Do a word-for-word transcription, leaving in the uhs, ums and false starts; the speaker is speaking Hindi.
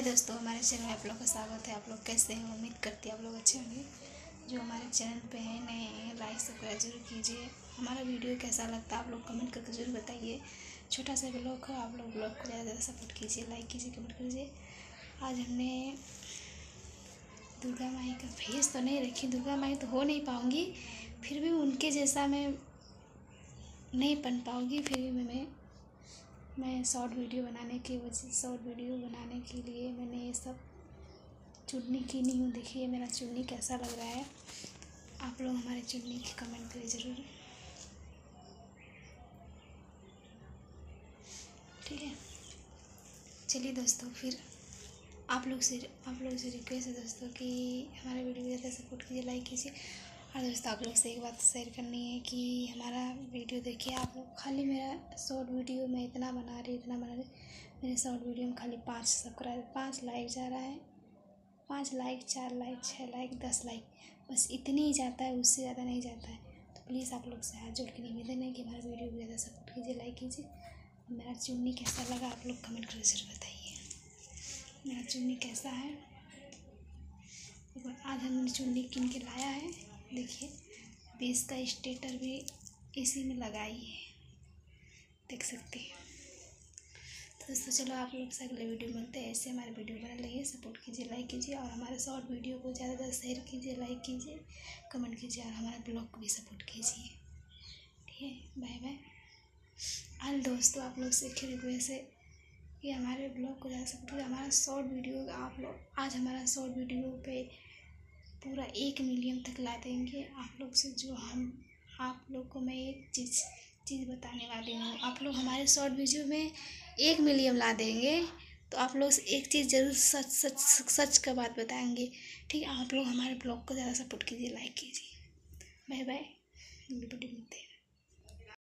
दोस्तों, हमारे चैनल में आप लोग का स्वागत है। आप लोग कैसे हैं? उम्मीद करती है आप लोग अच्छे होंगे। जो हमारे चैनल पे हैं नए हैं, लाइक सब्सक्राइब जरूर कीजिए। हमारा वीडियो कैसा लगता है आप लोग कमेंट करके जरूर बताइए। छोटा सा ब्लॉग है, आप लोग ब्लॉग को ज़्यादा ज़्यादा सपोर्ट कीजिए, लाइक कीजिए, कमेंट कीजिए। आज हमने दुर्गा माई का फेस तो नहीं रखी, दुर्गा माई तो हो नहीं पाऊँगी, फिर भी उनके जैसा मैं नहीं बन पाऊँगी। फिर भी मैं मैं शॉर्ट वीडियो बनाने की वजह शॉर्ट वीडियो बनाने के लिए मैंने ये सब चुन्नी की नहीं हूँ। देखिए मेरा चुन्नी कैसा लग रहा है, आप लोग हमारे चुन्नी की कमेंट करिए ज़रूर, ठीक है। चलिए दोस्तों, फिर आप लोग से आप लोग से रिक्वेस्ट है दोस्तों कि हमारे वीडियो को ज़्यादा सपोर्ट कीजिए, लाइक कीजिए। और दोस्तों आप लोग से एक बात शेयर करनी है कि हमारा वीडियो देखिए आप लोग। खाली मेरा शॉर्ट वीडियो मैं इतना बना रही इतना बना रही मेरे शॉर्ट वीडियो में खाली पाँच सब्सक्राइब पाँच लाइक जा रहा है। पाँच लाइक, चार लाइक, छः लाइक, दस लाइक, बस इतनी ही जाता है, उससे ज़्यादा नहीं जाता है। तो प्लीज़ आप लोग से हाथ जोड़ के निवेदन है कि हमारे वीडियो को ज़्यादा सपोर्ट कीजिए, लाइक कीजिए। मेरा चुन्नी कैसा लगा आप लोग कमेंट करके ज़रूर बताइए। मेरा चुन्नी कैसा है, आज हमने चुन्नी किन के लाया है। देखिए अभी इसका स्टेटर भी इसी में लगाई है, देख सकते हैं। तो दोस्तों चलो आप लोग से अगले वीडियो मिलते हैं। ऐसे हमारे वीडियो बना लगे, सपोर्ट कीजिए, लाइक कीजिए। और हमारे शॉर्ट वीडियो को ज़्यादा ज़्यादा शेयर कीजिए, लाइक कीजिए, कमेंट कीजिए। और हमारे ब्लॉग को भी सपोर्ट कीजिए, ठीक है। Bye bye. आज दोस्तों आप लोग से एक रिक्वेस्ट है कि हमारे ब्लॉग को ज़्यादा सपोर्ट कीजिए। हमारा शॉर्ट वीडियो आप लोग आज हमारा शॉर्ट वीडियो पे पूरा एक मिलियन तक ला देंगे आप लोग से। जो हम आप लोग को मैं एक चीज़ चीज़ बताने वाली हूँ, आप लोग हमारे शॉर्ट वीडियो में एक मिलियन ला देंगे तो आप लोग एक चीज़ ज़रूर सच सच सच का बात बताएंगे, ठीक है। आप लोग हमारे ब्लॉग को ज़्यादा सपोर्ट कीजिए, लाइक कीजिए। बाय बाय, वीडियो मिलते हैं।